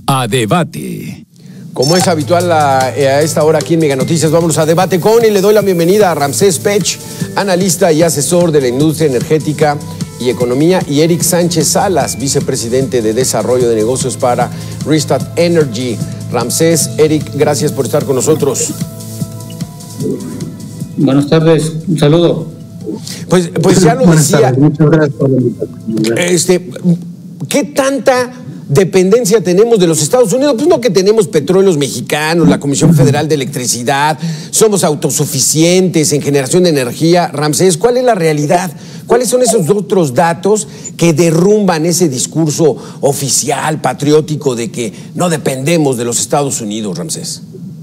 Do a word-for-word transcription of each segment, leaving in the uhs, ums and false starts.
A debate. Como es habitual a, a esta hora aquí en Mega Noticias, vámonos a debate con y le doy la bienvenida a Ramsés Pech, analista y asesor de la industria energética y economía, y Eric Sánchez Salas, vicepresidente de desarrollo de negocios para Restart Energy. Ramsés, Eric, gracias por estar con nosotros. Buenas tardes, un saludo. Pues, pues ya lo decía. Muchas gracias por la invitación. Este, ¿qué tanta dependencia tenemos de los Estados Unidos? Pues no, que tenemos petróleos mexicanos, la Comisión Federal de Electricidad, somos autosuficientes en generación de energía. Ramsés, ¿cuál es la realidad? ¿Cuáles son esos otros datos que derrumban ese discurso oficial, patriótico, de que no dependemos de los Estados Unidos, Ramsés?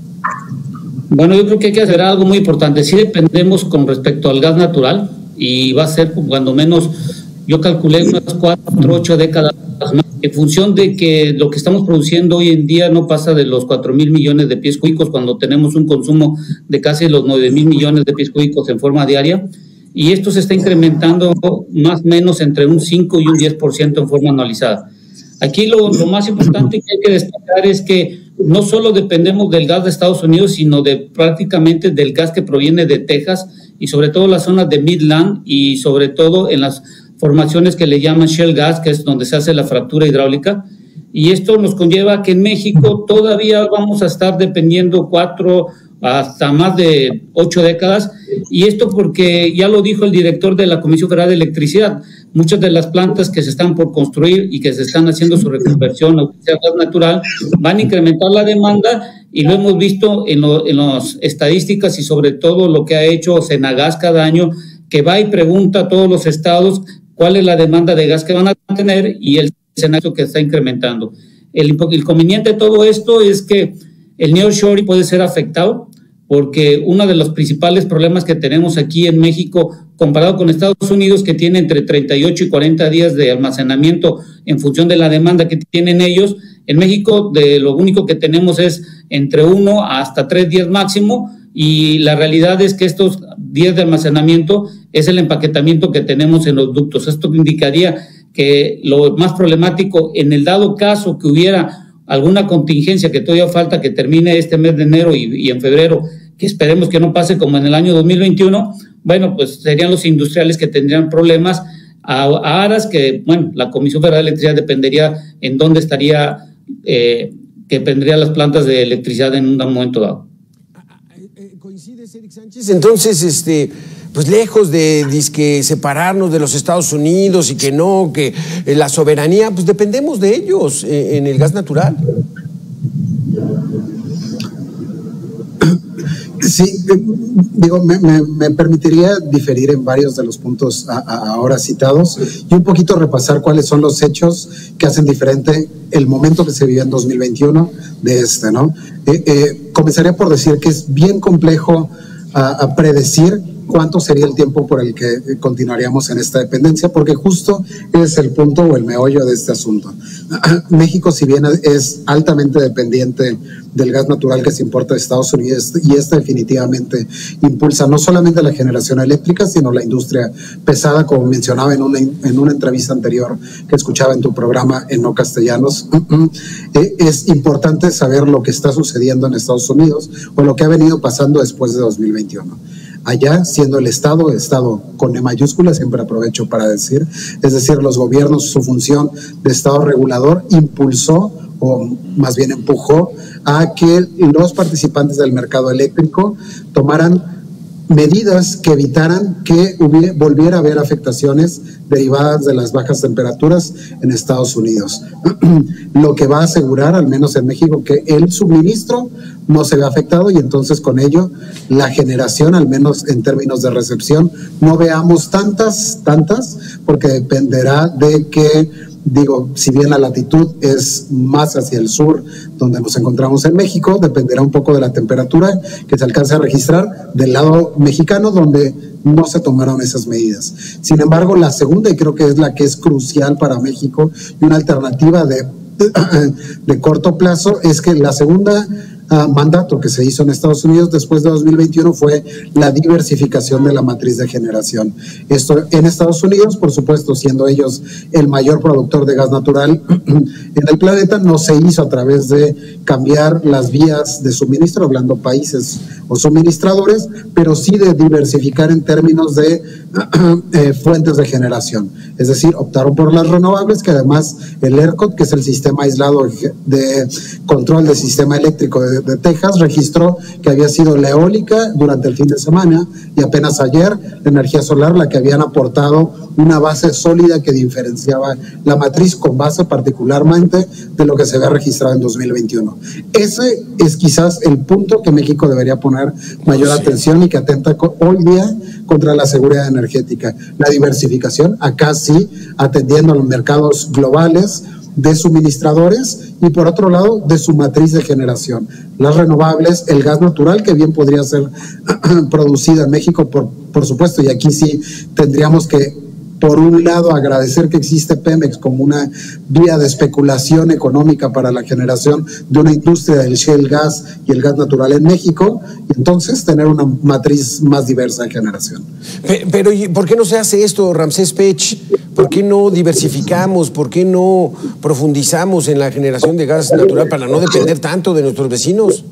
Bueno, yo creo que hay que hacer algo muy importante. Sí dependemos con respecto al gas natural, y va a ser cuando menos, yo calculé unas cuatro, ocho décadas más, en función de que lo que estamos produciendo hoy en día no pasa de los cuatro mil millones de pies cúbicos, cuando tenemos un consumo de casi los nueve mil millones de pies cúbicos en forma diaria, y esto se está incrementando más o menos entre un cinco y un diez por ciento en forma anualizada. Aquí lo, lo más importante que hay que destacar es que no solo dependemos del gas de Estados Unidos, sino de prácticamente del gas que proviene de Texas y sobre todo las zonas de Midland y sobre todo en las formaciones que le llaman shale gas, que es donde se hace la fractura hidráulica. Y esto nos conlleva que en México todavía vamos a estar dependiendo cuatro hasta más de ocho décadas, y esto porque ya lo dijo el director de la Comisión Federal de Electricidad, muchas de las plantas que se están por construir y que se están haciendo su reconversión a gas natural van a incrementar la demanda, y lo hemos visto en, lo, en las estadísticas y sobre todo lo que ha hecho Senagas cada año, que va y pregunta a todos los estados cuál es la demanda de gas que van a tener, y el escenario que está incrementando. El, el inconveniente de todo esto es que el nearshoring puede ser afectado, porque uno de los principales problemas que tenemos aquí en México, comparado con Estados Unidos, que tiene entre treinta y ocho y cuarenta días de almacenamiento en función de la demanda que tienen ellos, en México de lo único que tenemos es entre uno hasta tres días máximo, y la realidad es que estos días de almacenamiento es el empaquetamiento que tenemos en los ductos. Esto indicaría que lo más problemático, en el dado caso que hubiera alguna contingencia, que todavía falta que termine este mes de enero y, y en febrero, que esperemos que no pase como en el año dos mil veintiuno, bueno, pues serían los industriales que tendrían problemas a, a aras que, bueno, la Comisión Federal de Electricidad dependería en dónde estaría, eh, que tendrían las plantas de electricidad en un momento dado. ¿Coincides, Eric Sánchez? Entonces, este, pues lejos de disque separarnos de los Estados Unidos y que no, que eh, la soberanía, pues dependemos de ellos eh, en el gas natural. Sí, digo, me, me, me permitiría diferir en varios de los puntos a, a ahora citados y un poquito repasar cuáles son los hechos que hacen diferente el momento que se vive en dos mil veintiuno de este, ¿no? Eh, eh, comenzaría por decir que es bien complejo a, a predecir cuánto sería el tiempo por el que continuaríamos en esta dependencia, porque justo es el punto o el meollo de este asunto. México, si bien es altamente dependiente del gas natural que se importa de Estados Unidos, y este definitivamente impulsa no solamente la generación eléctrica, sino la industria pesada, como mencionaba en una, en una entrevista anterior que escuchaba en tu programa en No Castellanos. Es importante saber lo que está sucediendo en Estados Unidos o lo que ha venido pasando después de dos mil veintiuno. Allá, siendo el Estado, Estado con E mayúscula, siempre aprovecho para decir, es decir, los gobiernos, su función de Estado regulador, impulsó o más bien empujó a que los participantes del mercado eléctrico tomaran medidas que evitaran que hubiera, volviera a haber afectaciones derivadas de las bajas temperaturas en Estados Unidos. Lo que va a asegurar, al menos en México, que el suministro no se vea afectado, y entonces con ello la generación, al menos en términos de recepción, no veamos tantas, tantas, porque dependerá de que, digo, si bien la latitud es más hacia el sur, donde nos encontramos en México, dependerá un poco de la temperatura que se alcance a registrar del lado mexicano, donde no se tomaron esas medidas. Sin embargo, la segunda, y creo que es la que es crucial para México, y una alternativa de, de corto plazo, es que la segunda uh, mandato que se hizo en Estados Unidos después de dos mil veintiuno fue la diversificación de la matriz de generación. Esto en Estados Unidos, por supuesto, siendo ellos el mayor productor de gas natural en el planeta, no se hizo a través de cambiar las vías de suministro, hablando países o suministradores, pero sí de diversificar en términos de eh, fuentes de generación. Es decir, optaron por las renovables, que además el ERCOT, que es el sistema aislado de control del sistema eléctrico de, de Texas, registró que había sido la eólica durante el fin de semana y apenas ayer la energía solar la que habían aportado una base sólida que diferenciaba la matriz con base particularmente de lo que se había registrado en dos mil veintiuno. Ese es quizás el punto que México debería poner mayor sí. atención y que atenta hoy día contra la seguridad energética. La diversificación, acá sí, atendiendo a los mercados globales de suministradores y por otro lado de su matriz de generación. Las renovables, el gas natural que bien podría ser producido en México, por, por supuesto, y aquí sí tendríamos que por un lado agradecer que existe Pemex como una vía de especulación económica para la generación de una industria del shale gas y el gas natural en México, y entonces tener una matriz más diversa de generación. Pero, ¿por qué no se hace esto, Ramsés Pech? ¿Por qué no diversificamos? ¿Por qué no profundizamos en la generación de gas natural para no depender tanto de nuestros vecinos?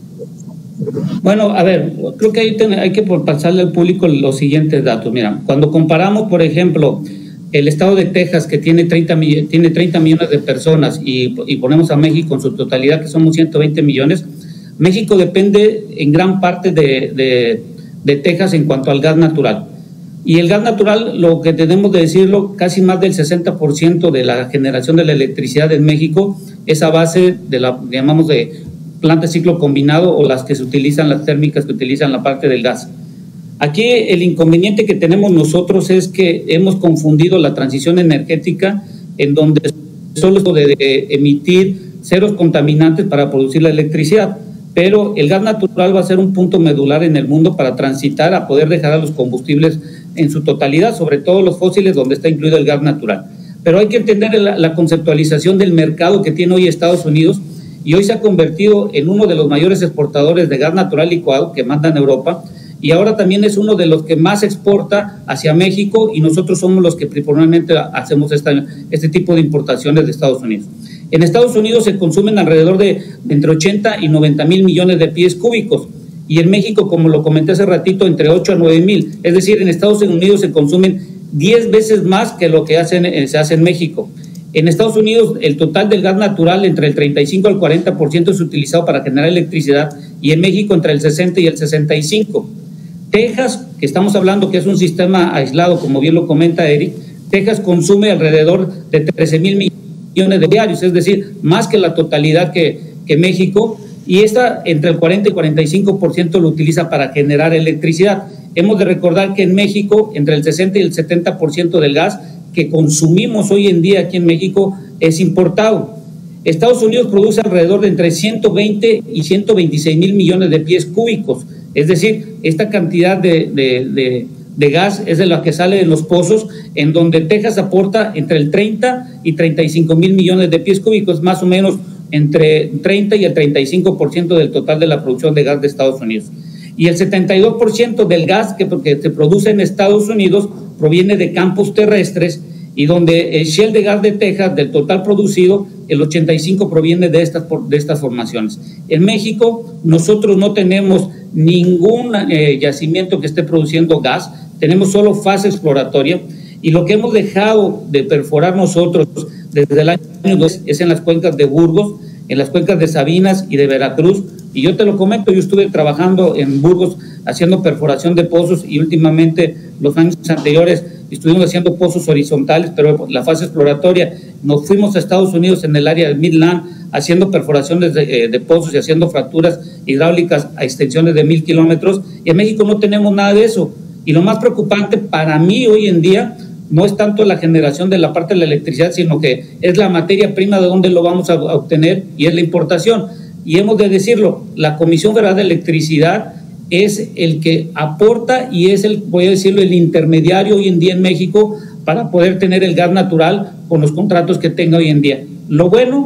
Bueno, a ver, creo que hay, hay que pasarle al público los siguientes datos. Mira, cuando comparamos, por ejemplo, el estado de Texas, que tiene treinta, tiene treinta millones de personas, y, y ponemos a México en su totalidad, que somos ciento veinte millones, México depende en gran parte de, de, de Texas en cuanto al gas natural. Y el gas natural, lo que tenemos de decirlo, casi más del sesenta por ciento de la generación de la electricidad en México es a base de la, llamamos de planta de ciclo combinado, o las que se utilizan, las térmicas que utilizan la parte del gas. Aquí el inconveniente que tenemos nosotros es que hemos confundido la transición energética, en donde solo es de, de emitir ceros contaminantes para producir la electricidad, pero el gas natural va a ser un punto medular en el mundo para transitar a poder dejar a los combustibles en su totalidad, sobre todo los fósiles, donde está incluido el gas natural. Pero hay que entender la, la conceptualización del mercado que tiene hoy Estados Unidos, y hoy se ha convertido en uno de los mayores exportadores de gas natural licuado que manda en Europa, y ahora también es uno de los que más exporta hacia México, y nosotros somos los que principalmente hacemos esta, este tipo de importaciones de Estados Unidos. En Estados Unidos se consumen alrededor de, de entre ochenta y noventa mil millones de pies cúbicos, y en México, como lo comenté hace ratito, entre ocho a nueve mil. Es decir, en Estados Unidos se consumen diez veces más que lo que hacen, se hace en México. En Estados Unidos, el total del gas natural, entre el treinta y cinco al cuarenta por ciento es utilizado para generar electricidad, y en México entre el sesenta y el sesenta y cinco por ciento. Texas, que estamos hablando que es un sistema aislado, como bien lo comenta Eric, Texas consume alrededor de trece mil millones de diarios, es decir, más que la totalidad que, que México, y esta entre el cuarenta y cuarenta y cinco por ciento lo utiliza para generar electricidad. Hemos de recordar que en México, entre el sesenta y el setenta por ciento del gas que consumimos hoy en día aquí en México es importado. Estados Unidos produce alrededor de entre ciento veinte y ciento veintiséis mil millones de pies cúbicos, es decir, esta cantidad de, de, de, de gas es de la que sale de los pozos, en donde Texas aporta entre el treinta y treinta y cinco mil millones de pies cúbicos, más o menos entre treinta y el treinta y cinco por ciento del total de la producción de gas de Estados Unidos. Y el setenta y dos por ciento del gas que, que se produce en Estados Unidos proviene de campos terrestres, y donde el shale de gas de Texas, del total producido, el ochenta y cinco por ciento proviene de estas, de estas formaciones. En México nosotros no tenemos ningún eh, yacimiento que esté produciendo gas, tenemos solo fase exploratoria, y lo que hemos dejado de perforar nosotros desde el año dos es en las cuencas de Burgos, en las cuencas de Sabinas y de Veracruz. Y yo te lo comento, yo estuve trabajando en Burgos haciendo perforación de pozos, y últimamente los años anteriores estuvimos haciendo pozos horizontales, pero la fase exploratoria. Nos fuimos a Estados Unidos en el área del Midland haciendo perforaciones de, eh, de pozos y haciendo fracturas hidráulicas a extensiones de mil kilómetros, y en México no tenemos nada de eso. Y lo más preocupante para mí hoy en día no es tanto la generación de la parte de la electricidad, sino que es la materia prima de dónde lo vamos a obtener, y es la importación. Y hemos de decirlo, la Comisión Federal de Electricidad es el que aporta y es el, voy a decirlo, el intermediario hoy en día en México para poder tener el gas natural con los contratos que tenga hoy en día. Lo bueno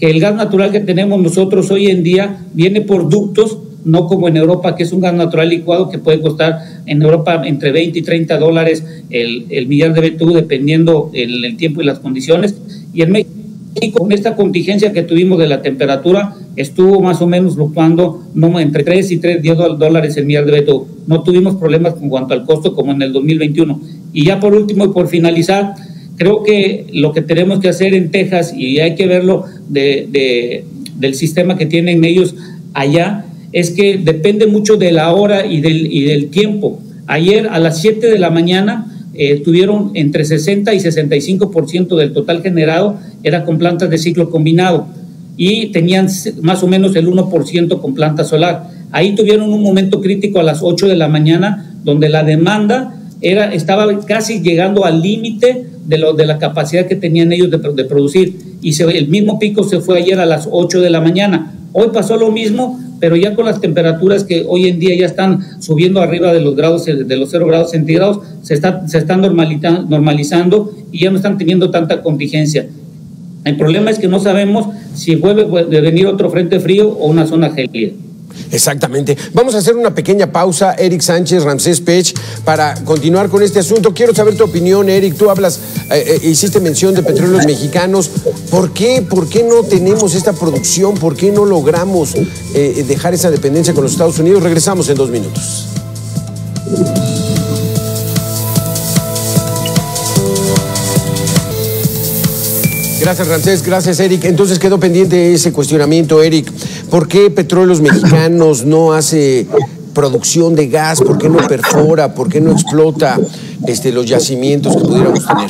que el gas natural que tenemos nosotros hoy en día viene por ductos, no como en Europa, que es un gas natural licuado que puede costar en Europa entre veinte y treinta dólares el, el millar de B T U, dependiendo el, el tiempo y las condiciones. Y en México, con esta contingencia que tuvimos de la temperatura, estuvo más o menos fluctuando no, entre tres y diez dólares el millar de B T U. No tuvimos problemas en cuanto al costo como en el dos mil veintiuno. Y ya por último y por finalizar, creo que lo que tenemos que hacer en Texas, y hay que verlo de, de, del sistema que tienen ellos allá, es que depende mucho de la hora y del, y del tiempo. Ayer a las siete de la mañana eh, tuvieron entre sesenta y sesenta y cinco por ciento del total generado era con plantas de ciclo combinado y tenían más o menos el uno por ciento con planta solar. Ahí tuvieron un momento crítico a las ocho de la mañana donde la demanda era, estaba casi llegando al límite de, lo, de la capacidad que tenían ellos de, de producir, y se, el mismo pico se fue ayer a las ocho de la mañana. Hoy pasó lo mismo, pero ya con las temperaturas que hoy en día ya están subiendo arriba de los grados, de los cero grados centígrados, se, está, se están normalizando, normalizando y ya no están teniendo tanta contingencia. El problema es que no sabemos si vuelve a venir otro frente frío o una zona gélida. Exactamente. Vamos a hacer una pequeña pausa, Eric Sánchez, Ramsés Pech, para continuar con este asunto. Quiero saber tu opinión, Eric. Tú hablas, eh, eh, hiciste mención de petróleos mexicanos. ¿Por qué? ¿Por qué no tenemos esta producción? ¿Por qué no logramos eh, dejar esa dependencia con los Estados Unidos? Regresamos en dos minutos. Gracias, Ramsés. Gracias, Eric. Entonces quedó pendiente ese cuestionamiento, Eric. ¿Por qué Petróleos Mexicanos no hace producción de gas? ¿Por qué no perfora? ¿Por qué no explota este, los yacimientos que pudiéramos tener?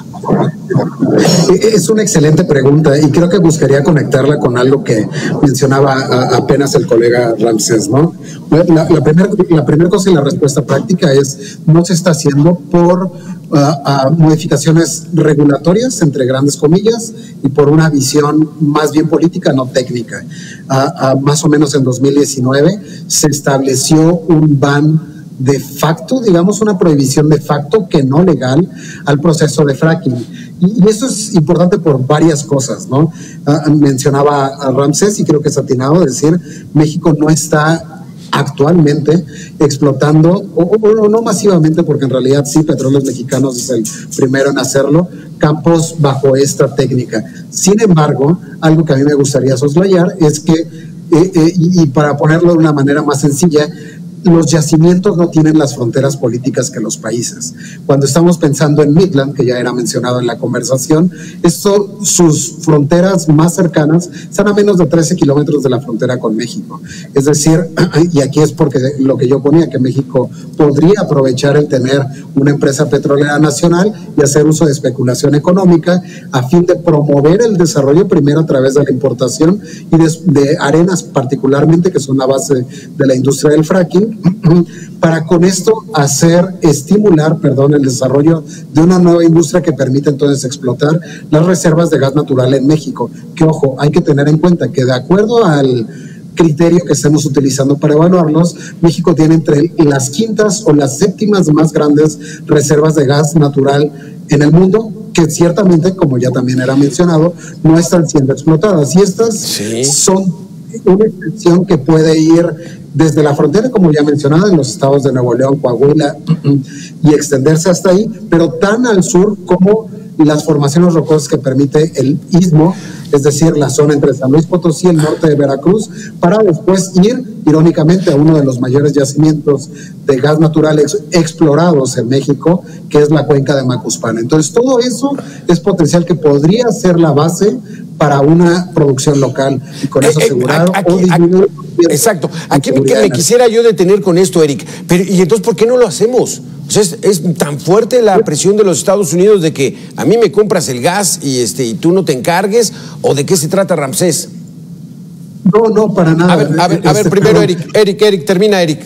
Es una excelente pregunta y creo que buscaría conectarla con algo que mencionaba a, apenas el colega Ramsés, ¿no? La, la primera la primer cosa y la respuesta práctica es no se está haciendo por uh, uh, modificaciones regulatorias, entre grandes comillas, y por una visión más bien política, no técnica. Uh, uh, más o menos en dos mil diecinueve se estableció un ban de facto, digamos una prohibición de facto que no legal al proceso de fracking. Y, y eso es importante por varias cosas, ¿no? Uh, mencionaba a Ramsés y creo que es atinado decir, México no está actualmente explotando, o, o, o no masivamente, porque en realidad sí, Petróleos Mexicanos es el primero en hacerlo, campos bajo esta técnica. Sin embargo, algo que a mí me gustaría soslayar es que, eh, eh, y, y para ponerlo de una manera más sencilla, los yacimientos no tienen las fronteras políticas que los países. Cuando estamos pensando en Midland, que ya era mencionado en la conversación, esto, sus fronteras más cercanas están a menos de trece kilómetros de la frontera con México. Es decir, y aquí es porque lo que yo ponía, que México podría aprovechar el tener una empresa petrolera nacional y hacer uso de especulación económica a fin de promover el desarrollo primero a través de la importación y de, de arenas particularmente, que son la base de la industria del fracking, para con esto hacer, estimular, perdón, el desarrollo de una nueva industria que permite entonces explotar las reservas de gas natural en México. Que ojo, hay que tener en cuenta que de acuerdo al criterio que estemos utilizando para evaluarlos, México tiene entre las quintas o las séptimas más grandes reservas de gas natural en el mundo, que ciertamente, como ya también era mencionado, no están siendo explotadas. Y estas sí son una extensión que puede ir desde la frontera, como ya mencionado, en los estados de Nuevo León, Coahuila, y extenderse hasta ahí, pero tan al sur como las formaciones rocosas que permite el istmo, es decir, la zona entre San Luis Potosí y el norte de Veracruz, para después ir, irónicamente, a uno de los mayores yacimientos de gas natural ex explorados en México, que es la cuenca de Macuspana. Entonces, todo eso es potencial que podría ser la base para una producción local y con eso asegurado. Aquí, o disminuir, aquí, exacto. Aquí me, me quisiera yo detener con esto, Eric. Pero, ¿y entonces por qué no lo hacemos? O sea, es, es tan fuerte la presión de los Estados Unidos de que a mí me compras el gas y, este, y tú no te encargues, ¿o de qué se trata, Ramsés? No, no, para nada. A ver, a ver, a ver este, primero, Eric, Eric, Eric, termina, Eric.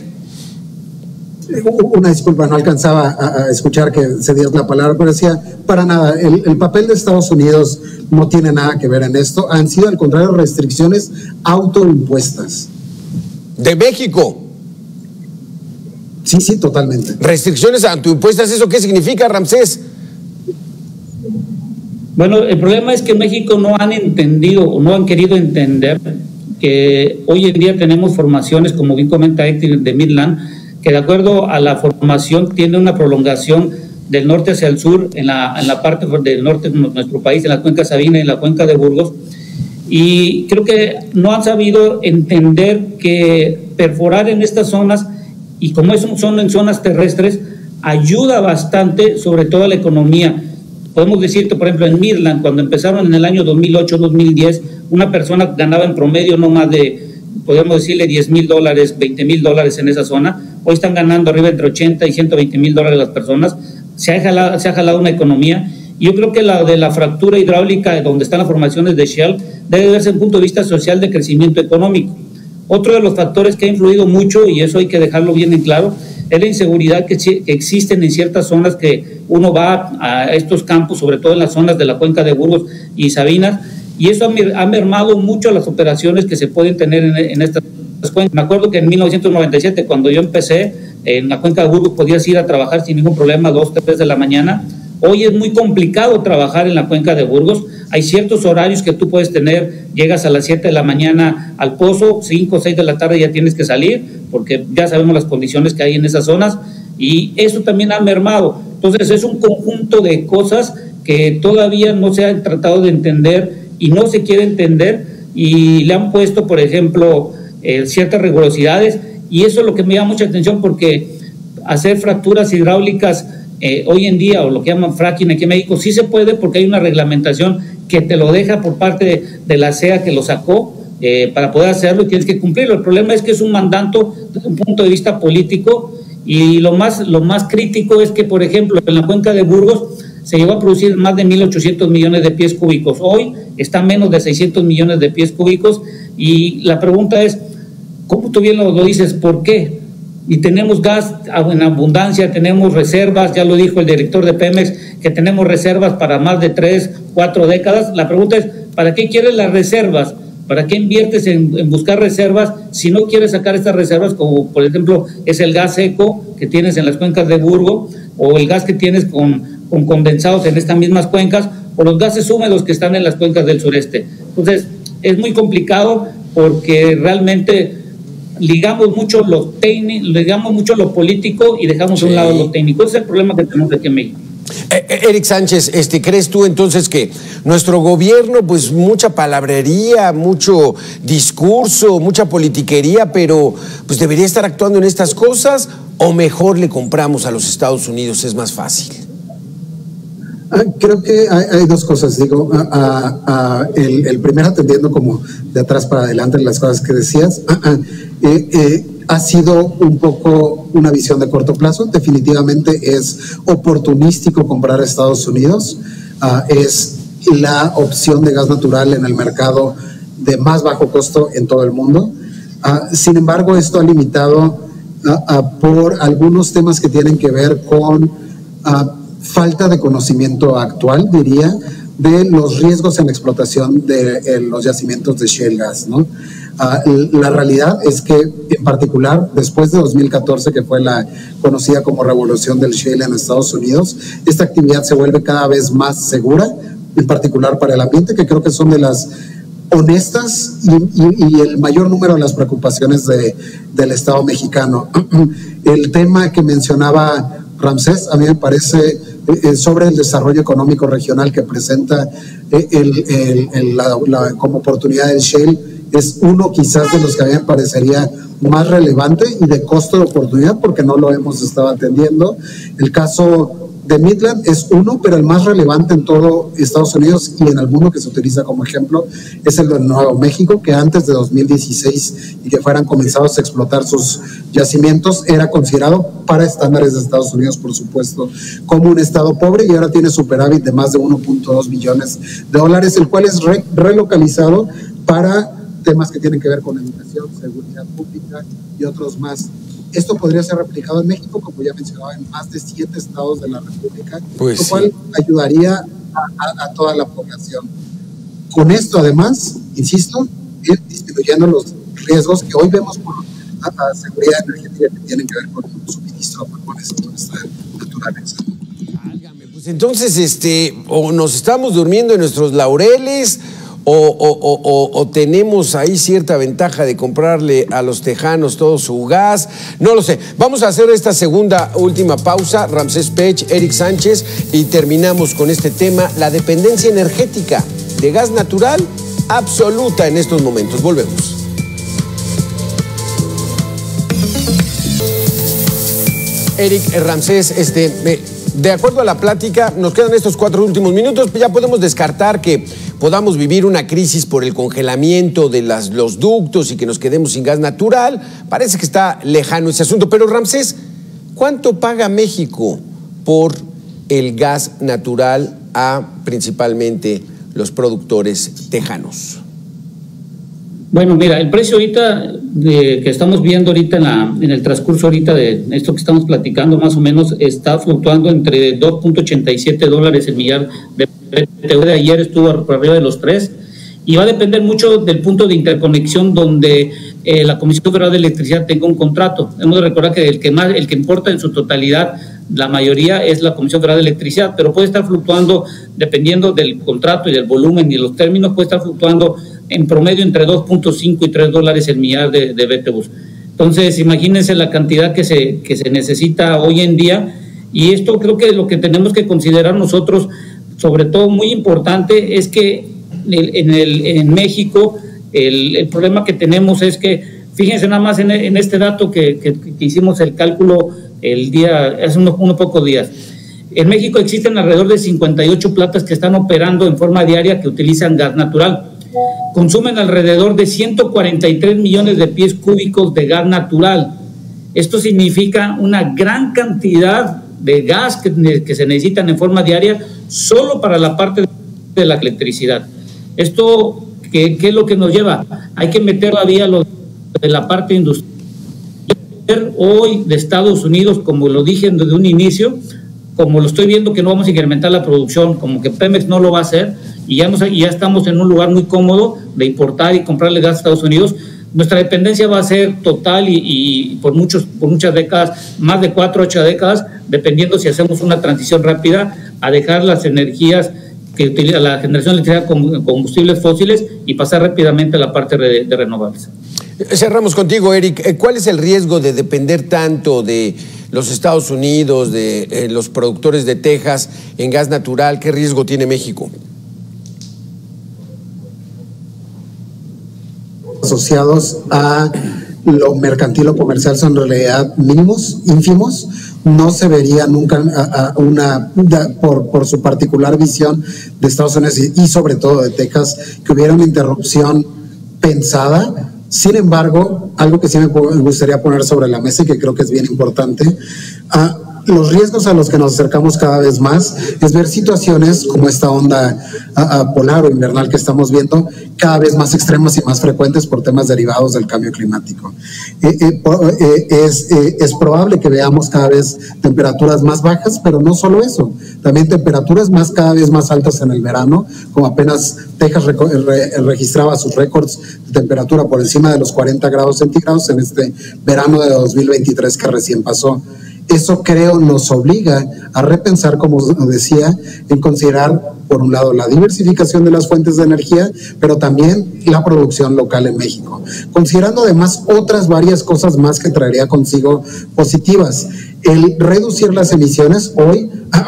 Una disculpa, no alcanzaba a, a escuchar que cedías la palabra, pero decía, para nada, el, el papel de Estados Unidos no tiene nada que ver en esto, han sido al contrario restricciones autoimpuestas. ¿De México? Sí, sí, totalmente. ¿Restricciones autoimpuestas? ¿Eso qué significa, Ramsés? Bueno, el problema es que en México no han entendido o no han querido entender que hoy en día tenemos formaciones, como bien comenta Héctor, de Midland, que de acuerdo a la formación tiene una prolongación del norte hacia el sur, en la, en la parte del norte de nuestro país, en la cuenca Sabina y en la cuenca de Burgos, y creo que no han sabido entender que perforar en estas zonas, y como es, son en zonas terrestres, ayuda bastante, sobre todo a la economía. Podemos decir que, por ejemplo, en Midland, cuando empezaron en el año dos mil ocho dos mil diez, una persona ganaba en promedio no más de, podemos decirle, diez mil dólares, veinte mil dólares en esa zona. Hoy están ganando arriba entre ochenta y ciento veinte mil dólares las personas. Se ha jalado, se ha jalado una economía. Y yo creo que la de la fractura hidráulica, donde están las formaciones de Shell, debe verse desde un punto de vista social de crecimiento económico. Otro de los factores que ha influido mucho, y eso hay que dejarlo bien en claro, es la inseguridad que, que existen en ciertas zonas que uno va a estos campos, sobre todo en las zonas de la cuenca de Burgos y Sabinas, y eso ha, ha mermado mucho las operaciones que se pueden tener en, en estas cuencas. Me acuerdo que en mil novecientos noventa y siete, cuando yo empecé, en la cuenca de Burgos podías ir a trabajar sin ningún problema, dos, tres de la mañana. Hoy es muy complicado trabajar en la cuenca de Burgos. Hay ciertos horarios que tú puedes tener, llegas a las siete de la mañana al pozo, cinco o seis de la tarde ya tienes que salir, porque ya sabemos las condiciones que hay en esas zonas, y eso también ha mermado. Entonces es un conjunto de cosas que todavía no se han tratado de entender y no se quiere entender, y le han puesto, por ejemplo, eh, ciertas rigurosidades, y eso es lo que me llama mucha atención, porque hacer fracturas hidráulicas Eh, hoy en día, o lo que llaman fracking aquí en México, sí se puede, porque hay una reglamentación que te lo deja por parte de, de la C E A, que lo sacó eh, para poder hacerlo, y tienes que cumplirlo. El problema es que es un mandato desde un punto de vista político, y lo más, lo más crítico es que, por ejemplo, en la cuenca de Burgos se llegó a producir más de mil ochocientos millones de pies cúbicos. Hoy está menos de seiscientos millones de pies cúbicos, y la pregunta es, ¿cómo tú bien lo, lo dices? ¿Por qué? Y tenemos gas en abundancia, tenemos reservas, ya lo dijo el director de Pemex, que tenemos reservas para más de tres, cuatro décadas. La pregunta es, ¿para qué quieres las reservas? ¿Para qué inviertes en, en buscar reservas si no quieres sacar estas reservas, como por ejemplo es el gas seco que tienes en las cuencas de Burgos, o el gas que tienes con, con condensados en estas mismas cuencas, o los gases húmedos que están en las cuencas del sureste? Entonces, es muy complicado, porque realmente ligamos mucho lo técnico, ligamos mucho lo político y dejamos sí. a un lado lo técnico. Ese es el problema que tenemos aquí en México. Eh, Eric Sánchez, este, ¿crees tú entonces que nuestro gobierno, pues mucha palabrería, mucho discurso, mucha politiquería, pero pues debería estar actuando en estas cosas, o mejor le compramos a los Estados Unidos, es más fácil? Ah, creo que hay, hay dos cosas, digo, a, a, a el, el primero, atendiendo como de atrás para adelante las cosas que decías, ah, ah, eh, eh, ha sido un poco una visión de corto plazo. Definitivamente es oportunístico comprar a Estados Unidos, ah, es la opción de gas natural en el mercado de más bajo costo en todo el mundo. Ah, sin embargo, esto ha limitado ah, ah, por algunos temas que tienen que ver con ah, falta de conocimiento actual, diría, de los riesgos en la explotación de eh, los yacimientos de shale gas, ¿no? Uh, la realidad es que, en particular, después de dos mil catorce, que fue la conocida como revolución del shale en Estados Unidos, esta actividad se vuelve cada vez más segura, en particular para el ambiente, que creo que son de las honestas y, y, y el mayor número de las preocupaciones de, del Estado mexicano. El tema que mencionaba Ramsés, a mí me parece, eh, sobre el desarrollo económico regional que presenta eh, el, el, el, la, la, como oportunidad del shale, es uno quizás de los que a mí me parecería más relevante y de costo de oportunidad, porque no lo hemos estado atendiendo. El caso de Midland es uno, pero el más relevante en todo Estados Unidos y en el mundo que se utiliza como ejemplo es el de Nuevo México, que antes de dos mil dieciséis y que fueran comenzados a explotar sus yacimientos, era considerado, para estándares de Estados Unidos, por supuesto, como un estado pobre, y ahora tiene superávit de más de uno punto dos billones de dólares, el cual es re relocalizado para temas que tienen que ver con educación, seguridad pública y otros más. Esto podría ser replicado en México, como ya mencionaba, en más de siete estados de la República, pues lo cual sí. ayudaría a, a, a toda la población. Con esto, además, insisto, ir disminuyendo los riesgos que hoy vemos por la, la seguridad energética que tienen que ver con el suministro de carbones naturales. Pues entonces, este, o nos estamos durmiendo en nuestros laureles, o, o, o, o, o tenemos ahí cierta ventaja de comprarle a los tejanos todo su gas. No lo sé. Vamos a hacer esta segunda, última pausa. Ramsés Pech, Eric Sánchez, y terminamos con este tema, la dependencia energética de gas natural absoluta en estos momentos. Volvemos. Eric, Ramsés, este... Eh, de acuerdo a la plática, nos quedan estos cuatro últimos minutos, ya podemos descartar que podamos vivir una crisis por el congelamiento de las, los ductos y que nos quedemos sin gas natural. Parece que está lejano ese asunto, pero Ramsés, ¿cuánto paga México por el gas natural a principalmente los productores tejanos? Bueno, mira, el precio ahorita de, que estamos viendo ahorita en, la, en el transcurso ahorita de esto que estamos platicando, más o menos está fluctuando entre dos punto ochenta y siete dólares el millar de, de ayer estuvo por arriba de los tres, y va a depender mucho del punto de interconexión donde eh, la Comisión Federal de Electricidad tenga un contrato. Hemos de recordar que el que más, el que importa en su totalidad, la mayoría es la Comisión Federal de Electricidad, pero puede estar fluctuando dependiendo del contrato y del volumen y de los términos, puede estar fluctuando en promedio entre dos punto cinco y tres dólares el millar de, de B T Us. Entonces, imagínense la cantidad que se, que se necesita hoy en día, y esto creo que lo que tenemos que considerar nosotros, sobre todo muy importante, es que en, el, en México el, el problema que tenemos es que, fíjense nada más en, en este dato que, que, que hicimos el cálculo el día, hace unos, unos pocos días. En México existen alrededor de cincuenta y ocho plantas que están operando en forma diaria que utilizan gas natural. Consumen alrededor de ciento cuarenta y tres millones de pies cúbicos de gas natural. Esto significa una gran cantidad de gas que, que se necesitan en forma diaria solo para la parte de la electricidad. Esto, ¿qué, qué es lo que nos lleva? Hay que meter todavía lo de la parte industrial. Hoy de Estados Unidos, como lo dije desde un inicio, como lo estoy viendo que no vamos a incrementar la producción, como que Pemex no lo va a hacer, y ya, nos, y ya estamos en un lugar muy cómodo de importar y comprarle gas a Estados Unidos, nuestra dependencia va a ser total y, y por, muchos, por muchas décadas, más de cuatro, ocho décadas, dependiendo si hacemos una transición rápida a dejar las energías que utiliza la generación de electricidad con combustibles fósiles y pasar rápidamente a la parte de, de renovables. Cerramos contigo, Eric. ¿Cuál es el riesgo de depender tanto de los Estados Unidos, de eh, los productores de Texas en gas natural? ¿Qué riesgo tiene México? Asociados a lo mercantil o comercial son en realidad mínimos, ínfimos. No se vería nunca a, a una, por, por su particular visión de Estados Unidos y, y sobre todo de Texas, que hubiera una interrupción pensada. Sin embargo, algo que sí me gustaría poner sobre la mesa y que creo que es bien importante, uh, los riesgos a los que nos acercamos cada vez más es ver situaciones como esta onda uh, uh, polar o invernal que estamos viendo cada vez más extremas y más frecuentes por temas derivados del cambio climático. Eh, eh, eh, es, eh, es probable que veamos cada vez temperaturas más bajas, pero no solo eso, también temperaturas más cada vez más altas en el verano, como apenas Texas re, re, registraba sus récords de temperatura por encima de los cuarenta grados centígrados en este verano de dos mil veintitrés que recién pasó. Eso creo nos obliga a repensar, como decía, en considerar por un lado la diversificación de las fuentes de energía, pero también la producción local en México, considerando además otras varias cosas más que traería consigo positivas. El reducir las emisiones hoy,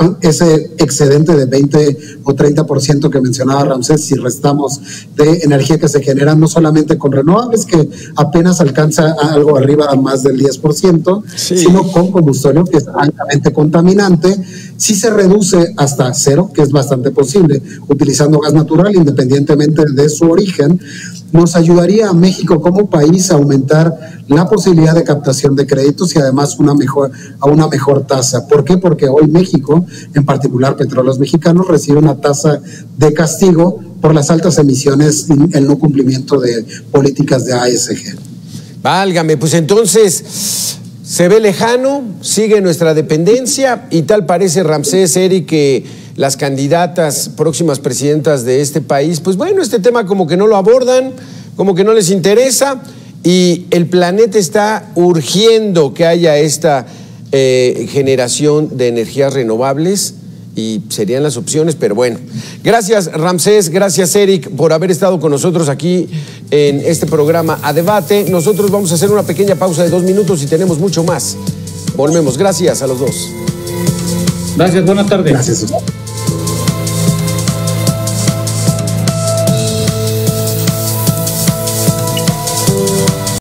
ese excedente de veinte o treinta por ciento que mencionaba Ramsés, si restamos de energía que se genera no solamente con renovables, que apenas alcanza algo arriba a más del diez por ciento, sí, sino con combustible que es altamente contaminante, si se reduce hasta cero, que es bastante posible, utilizando gas natural independientemente de su origen, nos ayudaría a México como país a aumentar la posibilidad de captación de créditos y además una mejor, a una mejor tasa. ¿Por qué? Porque hoy México, en particular Petróleos Mexicanos, recibe una tasa de castigo por las altas emisiones y el no cumplimiento de políticas de A S G. Válgame, pues entonces se ve lejano, sigue nuestra dependencia y tal parece, Ramsés, Eric, que las candidatas próximas presidentas de este país, pues bueno, este tema como que no lo abordan, como que no les interesa y el planeta está urgiendo que haya esta eh, generación de energías renovables y serían las opciones, pero bueno. Gracias, Ramsés, gracias, Eric, por haber estado con nosotros aquí en este programa A Debate. Nosotros vamos a hacer una pequeña pausa de dos minutos y tenemos mucho más. Volvemos. Gracias a los dos. Gracias, buenas tardes. Gracias.